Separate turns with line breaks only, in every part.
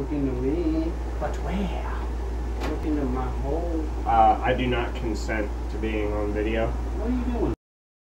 Look into me.
But where?
Look into my hole.
I do not consent to being on video.
What are you doing?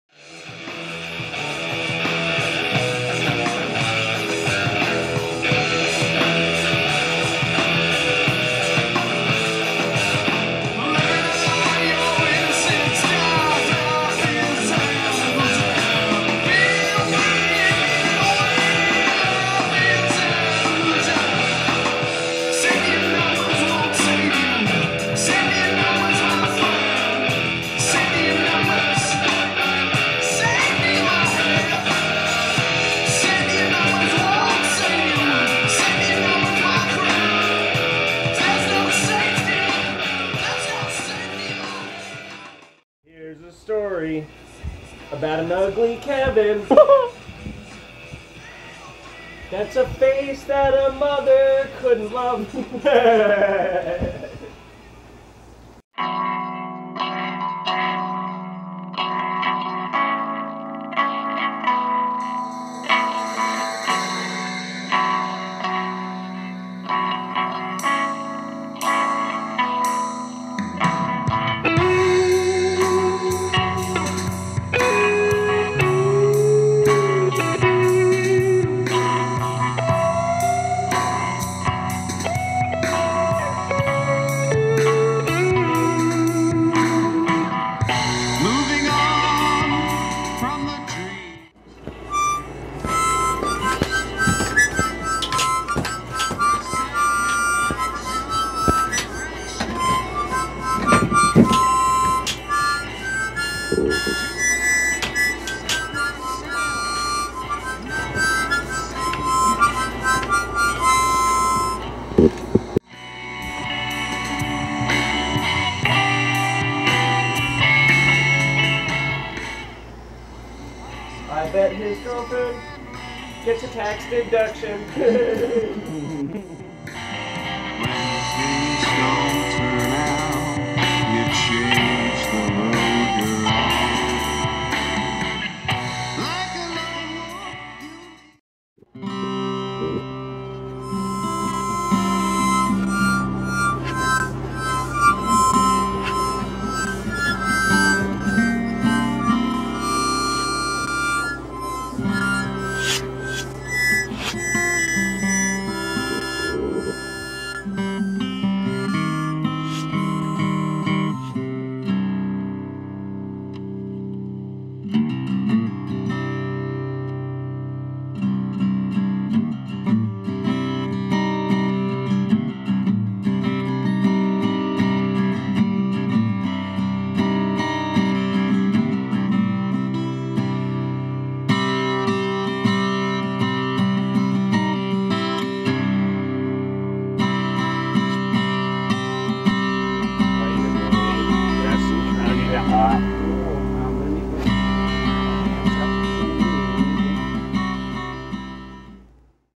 Here's a story about an ugly Kevin. That's a face that a mother couldn't love. I bet his girlfriend gets a tax deduction.